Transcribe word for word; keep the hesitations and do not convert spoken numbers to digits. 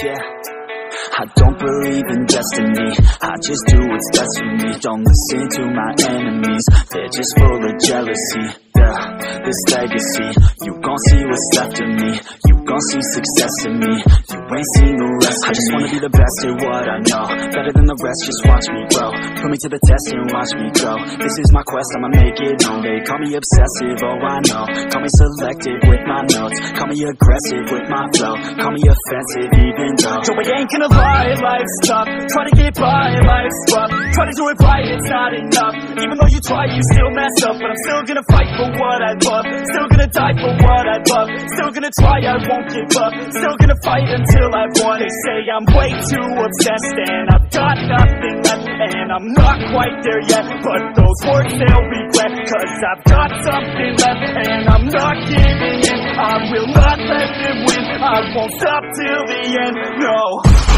yeah. I don't believe in destiny, I just do what's best for me. Don't listen to my enemies, they're just full of jealousy. Yeah, this legacy, you gon' see what's left of me. You gon' see success in me, you ain't seen the rest of me. I just wanna be the best at what I know, better than the rest, just watch me grow. Put me to the test and watch me grow. This is my quest, I'ma make it known. They call me obsessive, oh I know. Call me selective with my notes, call me aggressive with my flow, call me offensive even though Joe, I ain't gonna lie, life's tough. Try to get by, life's rough. Try to do it right, it's not enough. Even though you try, you still mess up. But I'm still gonna fight for what I love, still gonna die for what I love, still gonna try, I won't give up, still gonna fight until I've won. They say I'm way too obsessed and I've got nothing left, and I'm not quite there yet, but those words they'll regret, cause I've got something left and I'm not giving in. I will not let them win, I won't stop till the end, no.